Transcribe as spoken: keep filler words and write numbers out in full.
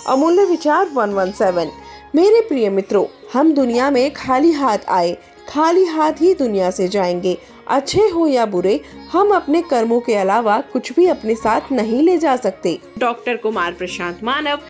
अमूल्य विचार एक सौ सत्रह। मेरे प्रिय मित्रों, हम दुनिया में खाली हाथ आए, खाली हाथ ही दुनिया से जाएंगे। अच्छे हो या बुरे, हम अपने कर्मों के अलावा कुछ भी अपने साथ नहीं ले जा सकते। डॉक्टर कुमार प्रशांत मानव,